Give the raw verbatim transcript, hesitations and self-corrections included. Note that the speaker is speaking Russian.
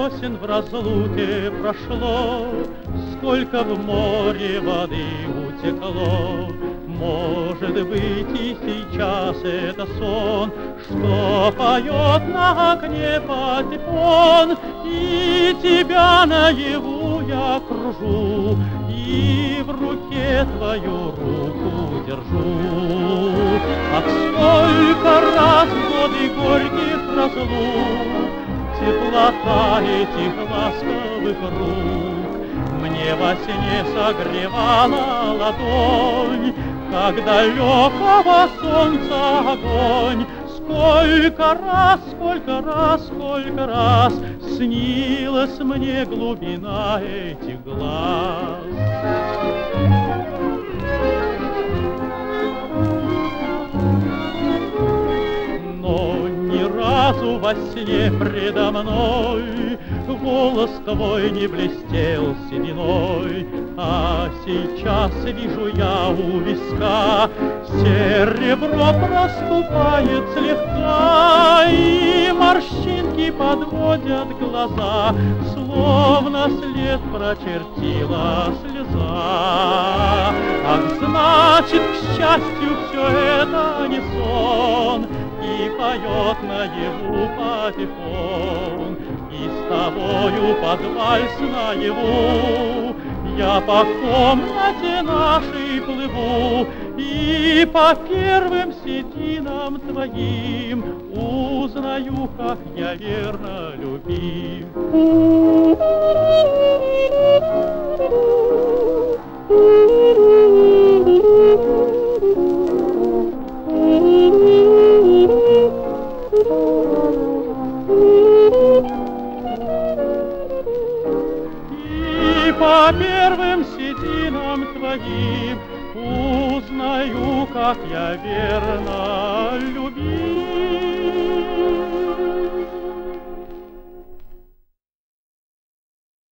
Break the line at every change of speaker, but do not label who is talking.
весен в разлуке прошло, сколько в море воды утекло. Может быть, и сейчас это сон, что поет на окне патефон, и тебя наяву я кружу, и в руке твою руку держу. Ах, сколько раз в годы горьких разлук теплота этих ласковых рук мне во сне согревала ладонь, как далекого солнца огонь. Сколько раз, сколько раз, сколько раз снилась мне глубина этих глаз. Но ни разу во сне предо мной голос твой не блестел сединой, а сейчас вижу я у виска серебро проступает слегка, и морщинки подводят глаза, словно след прочертила слеза. Ах, значит, к счастью, все это не сон, и поет наяву патефон, и с тобою под вальс наяву я по комнате нашей плыву, и по первым сединам твоим узнаю, как я верно любим. И по первым сединам твоим узнаю, как я верно любим.